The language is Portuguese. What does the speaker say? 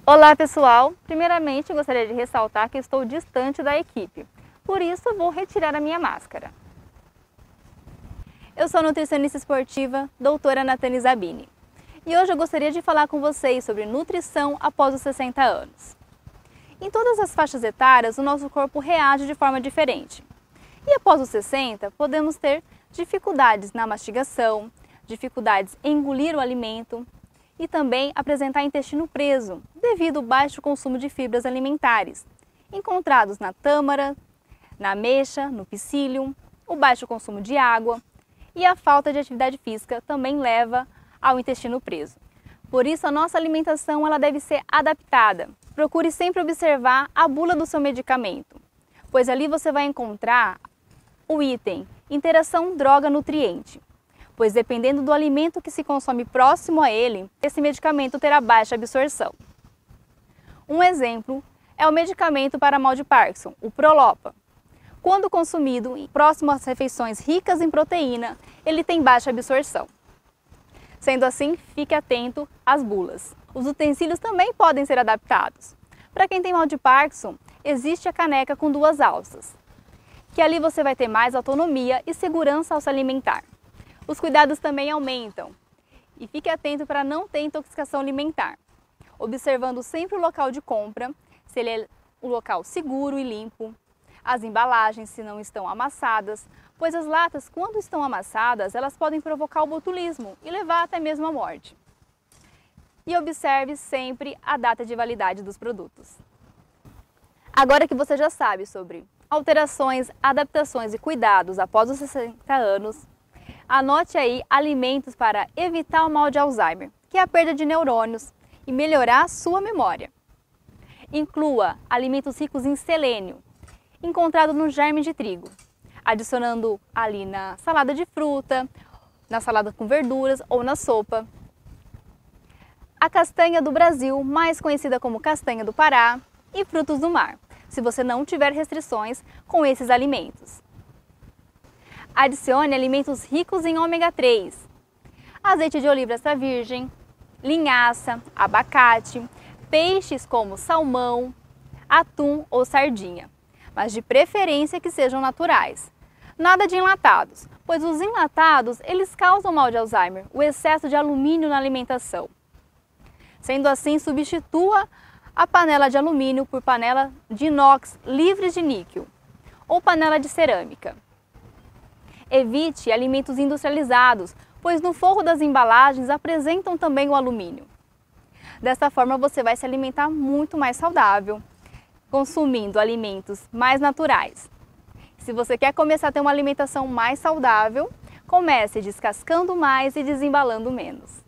Olá pessoal, primeiramente gostaria de ressaltar que estou distante da equipe, por isso vou retirar a minha máscara. Eu sou nutricionista esportiva, doutora Natane Zabini, e hoje eu gostaria de falar com vocês sobre nutrição após os 60 anos. Em todas as faixas etárias, o nosso corpo reage de forma diferente. E após os 60, podemos ter dificuldades na mastigação, dificuldades em engolir o alimento, e também apresentar intestino preso, devido ao baixo consumo de fibras alimentares, encontrados na tâmara, na ameixa, no psyllium, o baixo consumo de água e a falta de atividade física também leva ao intestino preso. Por isso, a nossa alimentação ela deve ser adaptada. Procure sempre observar a bula do seu medicamento, pois ali você vai encontrar o item interação droga-nutriente. Pois dependendo do alimento que se consome próximo a ele, esse medicamento terá baixa absorção. Um exemplo é o medicamento para mal de Parkinson, o Prolopa. Quando consumido próximo às refeições ricas em proteína, ele tem baixa absorção. Sendo assim, fique atento às bulas. Os utensílios também podem ser adaptados. Para quem tem mal de Parkinson, existe a caneca com 2 alças, que ali você vai ter mais autonomia e segurança ao se alimentar. Os cuidados também aumentam e fique atento para não ter intoxicação alimentar, observando sempre o local de compra, se ele é um local seguro e limpo, as embalagens se não estão amassadas, pois as latas, quando estão amassadas, elas podem provocar o botulismo e levar até mesmo à morte. E observe sempre a data de validade dos produtos. Agora que você já sabe sobre alterações, adaptações e cuidados após os 60 anos, anote aí alimentos para evitar o mal de Alzheimer, que é a perda de neurônios, e melhorar a sua memória. Inclua alimentos ricos em selênio, encontrado no germe de trigo, adicionando ali na salada de fruta, na salada com verduras ou na sopa. A castanha do Brasil, mais conhecida como castanha do Pará, e frutos do mar, se você não tiver restrições com esses alimentos. Adicione alimentos ricos em ômega 3, azeite de oliva extra virgem, linhaça, abacate, peixes como salmão, atum ou sardinha, mas de preferência que sejam naturais. Nada de enlatados, pois os enlatados eles causam mal de Alzheimer, o excesso de alumínio na alimentação. Sendo assim, substitua a panela de alumínio por panela de inox livres de níquel ou panela de cerâmica. Evite alimentos industrializados, pois no forro das embalagens apresentam também o alumínio. Desta forma você vai se alimentar muito mais saudável, consumindo alimentos mais naturais. Se você quer começar a ter uma alimentação mais saudável, comece descascando mais e desembalando menos.